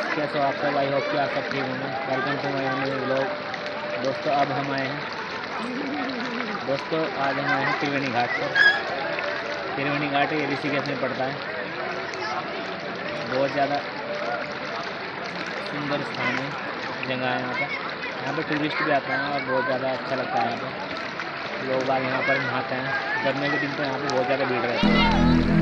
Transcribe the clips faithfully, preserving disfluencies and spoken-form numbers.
कैसे हो आप सब? आई होप कि आप सब ठीक होंगे। Welcome to my new vlog. दोस्तों अब हम आए हैं दोस्तों आज हम आए हैं त्रिवेणी घाट पर। त्रिवेणी घाट ये ऋषिकेश में पड़ता है। बहुत ज़्यादा सुंदर स्थान है, जगह है यहाँ पर। यहाँ पर टूरिस्ट भी आते हैं और बहुत ज़्यादा अच्छा लगता है। यहाँ पर लोग बाग यहाँ पर नहाते हैं। गर्मी के दिन तो यहाँ पर बहुत ज़्यादा भीड़ रहती है।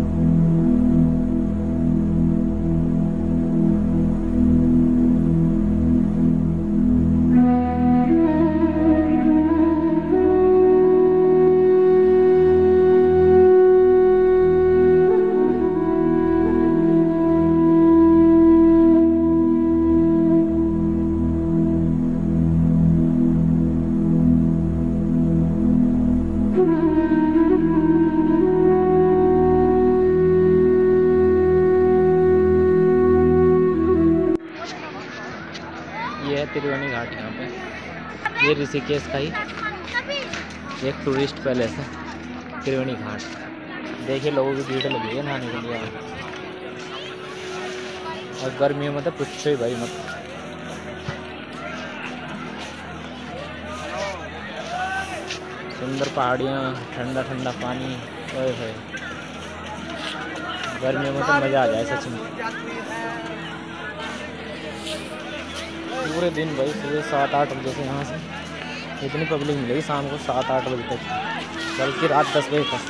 ये है त्रिवेणी घाट। यहाँ पे ये ऋषिकेश का ही एक टूरिस्ट पैलेस है, त्रिवेणी घाट। देखिए लोगों की भीड़ लगी है नहाने के लिए। और गर्मियों में तो पूछो ही भाई मत। सुंदर पहाड़ियाँ, ठंडा ठंडा पानी। ओए होए, गर्मियों में तो मज़ा आ जाए सच में। पूरे दिन भाई सुबह सात आठ बजे से यहाँ से इतनी पब्लिक मिलेगी शाम को सात आठ बजे तक, बल्कि रात दस बजे तक।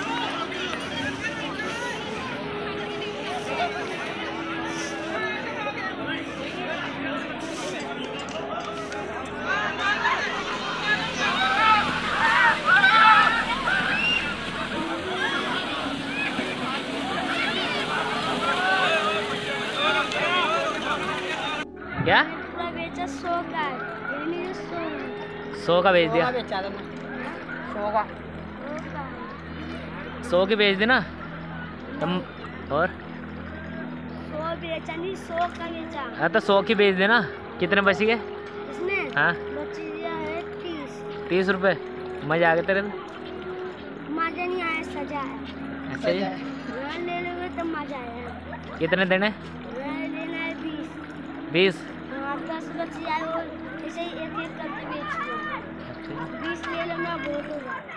क्या सौ का सौ का बेच दिया? सौ का सौ की बेच देना तुम। और सौ बेचा नहीं, सौ का बेचा। हाँ तो सौ की बेच देना। कितने बच गए इसने? हाँ बच गया है तीस। तीस रुपये। मजा आ गया तेरे तो? मजा नहीं आया, सजा है। अच्छा जी, रण ले लोगे तो मजा आया। कितने देने? रण लेना है बीस। बीस? हाँ, दस बच जाए और ऐसे ही एक एक करके बेच दो। बीस ले लो ना, बहुत होगा।